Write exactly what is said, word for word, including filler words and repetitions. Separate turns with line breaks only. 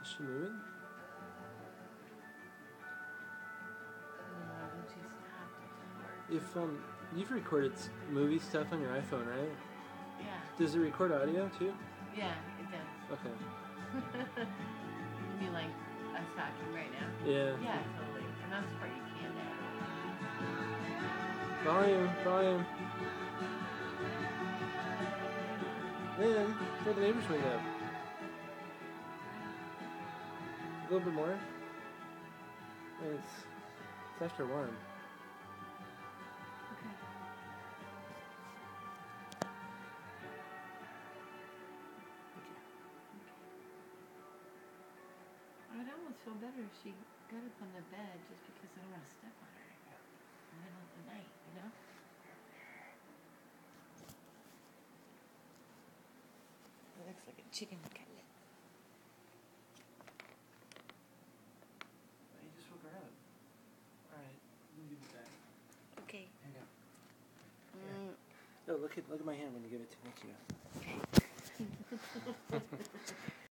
She moving?
No, when she stopped, it's hard.
If um, you've recorded s- movie stuff on your iPhone, right?
Yeah.
Does it record audio too?
Yeah, it does.
Okay.
You mean like us talking right now?
Yeah.
Yeah, totally. And that's part you can do.
Volume, volume. Then, throw the neighbor's window. A little bit more. It's, it's after one.
Okay. I'd almost feel better if she got up on the bed just because I don't want to step on her in the middle of the night, you know? It looks like a chicken cutlet.
You just woke her up. Alright, let me give it back.
Okay.
Here you go.
Mm.
No, look at look at my hand when you give it to me. Thank you.